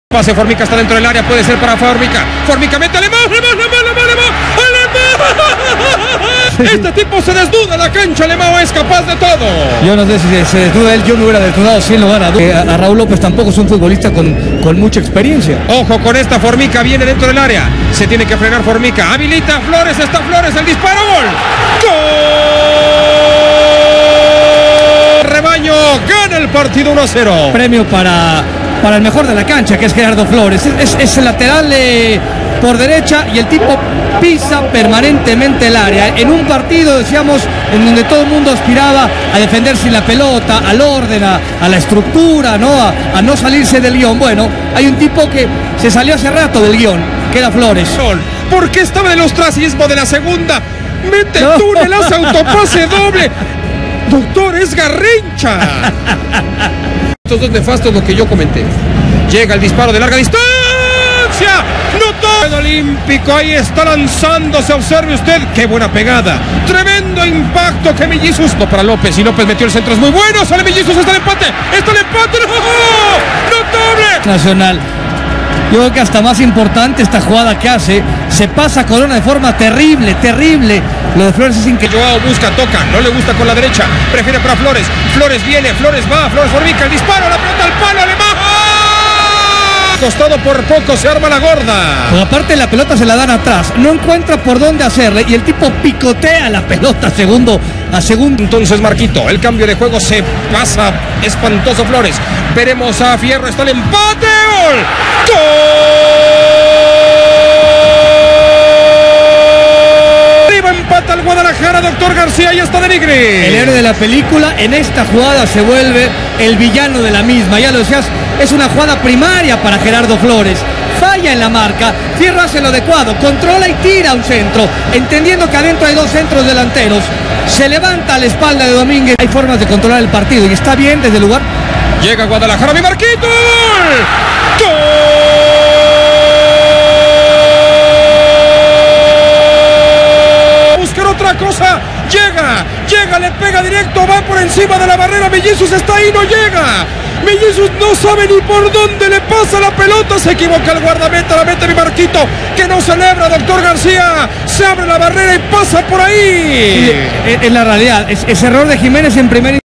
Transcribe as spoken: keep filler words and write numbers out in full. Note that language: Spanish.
Pase, Formica está dentro del área, puede ser para Formica. Formica mete Alemán, Alemán, Alemán, Alemán, Alemán. Este tipo se desnuda en la cancha, Alemán es capaz de todo. Yo no sé si se desnuda él, yo me hubiera desnudado sin lugar a dudas. A Raúl López tampoco es un futbolista con, con mucha experiencia. Ojo con esta, Formica viene dentro del área. Se tiene que frenar Formica. Habilita a Flores, está Flores, el disparo, gol. ¡Gol! Rebaño gana el partido uno a cero. Premio para... para el mejor de la cancha, que es Gerardo Flores. Es, es el lateral eh, por derecha y el tipo pisa permanentemente el área. En un partido, decíamos, en donde todo el mundo aspiraba a defender sin la pelota, al orden, a, a la estructura, ¿no? A, a no salirse del guión. Bueno, hay un tipo que se salió hace rato del guión, que era Flores. ¿Por qué estaba en el ostracismo de la segunda? Mete el túnel, hace autopase doble. Doctor, es Garrincha. Estos dos nefastos, lo que yo comenté. Llega el disparo de larga distancia. ¡Notó! El olímpico, ahí está lanzándose. Observe usted, qué buena pegada. Tremendo impacto que Mellizos. No para López, y López metió el centro, es muy bueno. Sale Mellizos, está el empate. Está el empate. ¡No! ¡Notable! Nacional. Yo creo que hasta más importante esta jugada que hace. Se pasa Corona de forma terrible, terrible. Lo de Flores es increíble. Joao busca, toca, no le gusta con la derecha. Prefiere para Flores. Flores viene, Flores va, Flores Formica, el disparo, la pelota al palo, Alemán. Costado por poco, se arma la gorda. Pues aparte la pelota se la dan atrás. No encuentra por dónde hacerle y el tipo picotea la pelota segundo a segundo. Entonces Marquito, el cambio de juego se pasa. Espantoso Flores. Veremos a Fierro, está el empate. ¡Gol! ¡Gol! Empata al Guadalajara, Doctor García, y está de Nigri. El héroe de la película en esta jugada se vuelve el villano de la misma. Ya lo decías, es una jugada primaria para Gerardo Flores. Falla en la marca, Fierro hace lo adecuado, controla y tira un centro, entendiendo que adentro hay dos centros delanteros. Se levanta a la espalda de Domínguez. Hay formas de controlar el partido y está bien desde el lugar. Llega Guadalajara, mi Marquito. ¡Gol! ¡Gol! Otra cosa, llega, llega, le pega directo, va por encima de la barrera, Mellizos está ahí, no llega, Mellizos no sabe ni por dónde le pasa la pelota, se equivoca el guardameta, la mete mi Marquito, que no celebra, Doctor García, se abre la barrera y pasa por ahí. Sí, en la realidad, es, es error de Jiménez en primera.